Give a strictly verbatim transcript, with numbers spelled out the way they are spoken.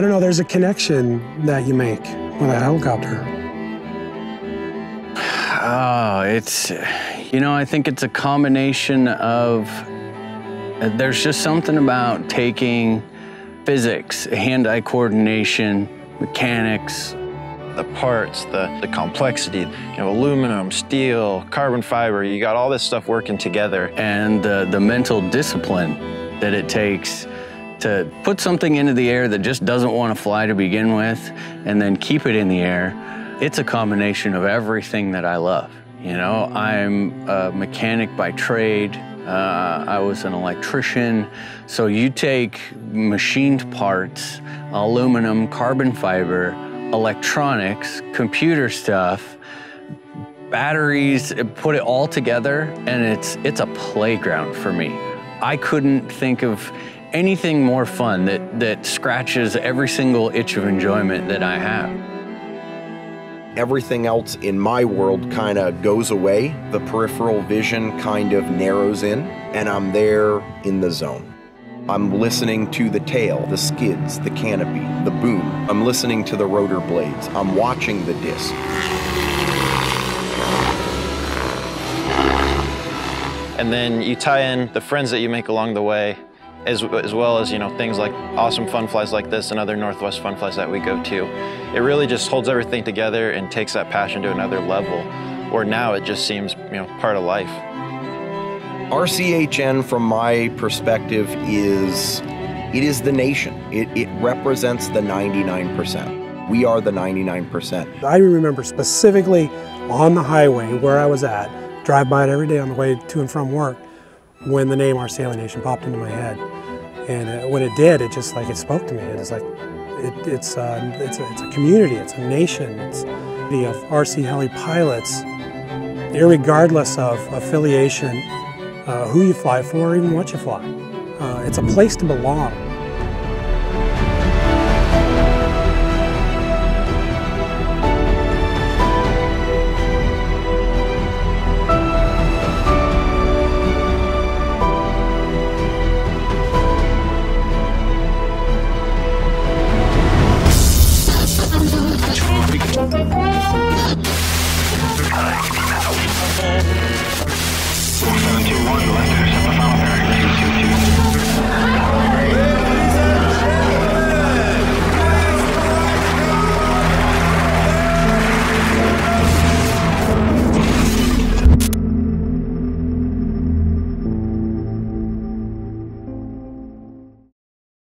don't know, there's a connection that you make with a helicopter. Oh, it's, you know, I think it's a combination of, there's just something about taking physics, hand-eye coordination, mechanics, the parts, the, the complexity, you know, aluminum, steel, carbon fiber, you got all this stuff working together. And the, the mental discipline that it takes to put something into the air that just doesn't want to fly to begin with and then keep it in the air. It's a combination of everything that I love. You know, I'm a mechanic by trade. Uh, I was an electrician. So you take machined parts, aluminum, carbon fiber, electronics, computer stuff, batteries, put it all together, and it's, it's a playground for me. I couldn't think of anything more fun that, that scratches every single itch of enjoyment that I have. Everything else in my world kind of goes away. The peripheral vision kind of narrows in, and I'm there in the zone. I'm listening to the tail, the skids, the canopy, the boom. I'm listening to the rotor blades. I'm watching the disc. And then you tie in the friends that you make along the way, as, as well as, you know, things like awesome fun flies like this and other Northwest fun flies that we go to. It really just holds everything together and takes that passion to another level, where now it just seems, you know, part of life. R C H N, from my perspective, is, it is the nation. It, it represents the ninety-nine percent. We are the ninety-nine percent. I remember specifically on the highway where I was at, drive by it every day on the way to and from work, when the name R C H N popped into my head. And uh, when it did, it just like, it spoke to me. It was like, it, it's, uh, it's, a, it's a community, it's a nation, it's the of R C heli pilots, irregardless of affiliation, uh, who you fly for, or even what you fly. Uh, it's a place to belong.